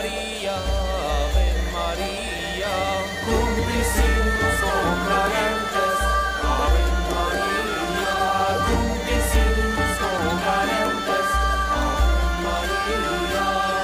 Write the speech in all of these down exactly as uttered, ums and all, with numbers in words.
Maria, Ave Maria, cumplissimus concarentes, Ave Maria, cumplissimus concarentes, Ave Maria.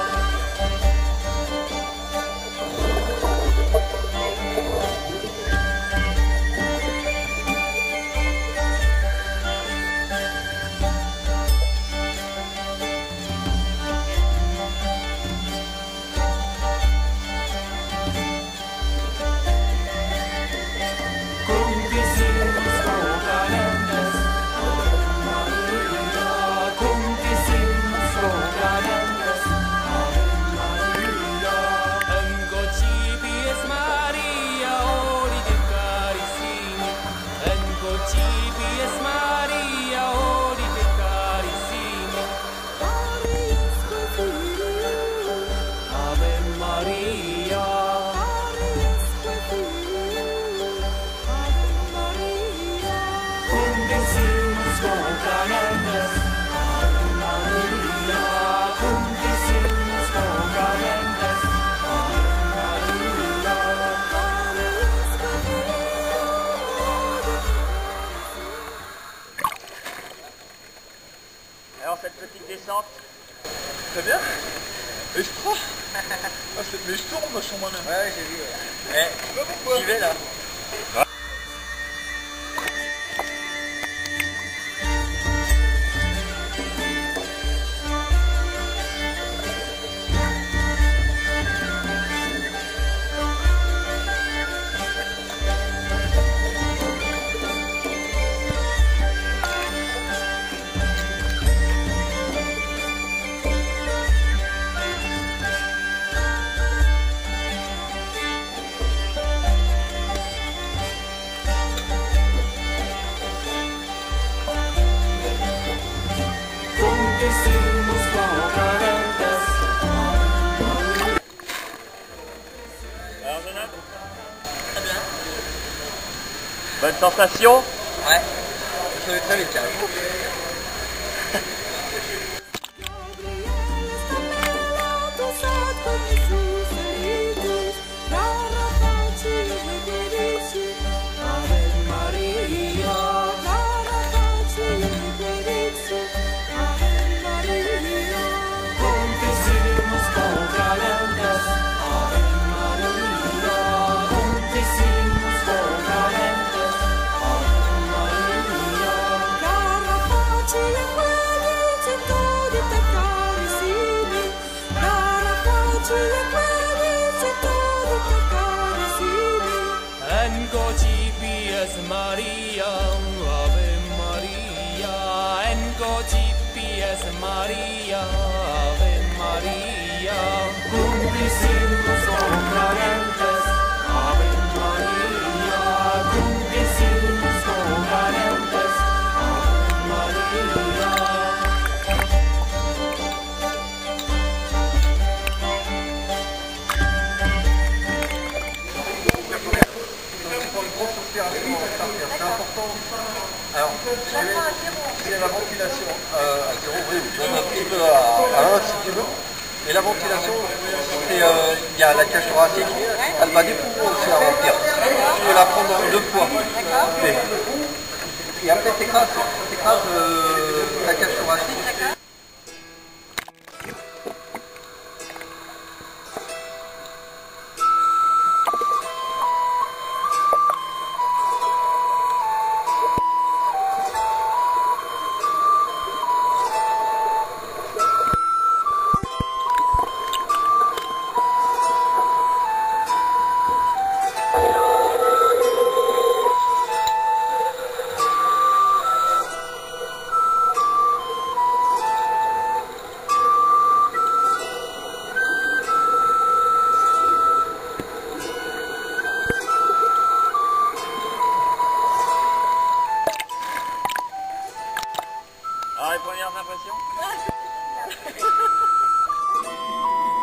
Alors cette petite descente, très bien. Et je crois. Ah, c'est mais je tourne vachement moi-même. Ouais, j'ai vu. Ouais. Eh, pourquoi j'y vais là. Alors Jonathan, Très bien. bonne sensation. Ouais. Je vais très vite là. Maria, Ave Maria, Engo G P S Maria, Ave Maria, cumplissimus concarentes, Ave Maria, cumplissimus concarentes, Ave Maria. C'est important. Alors, c'est la ventilation euh, à zéro, oui, même un petit peu à, à un si tu veux. Et la ventilation, c'est euh, il y a la cage thoracique, elle va des poumons aussi à remplir. Tu peux la prendre deux fois. Et, et après, tu écrases euh, la cage thoracique. Alors les premières impressions.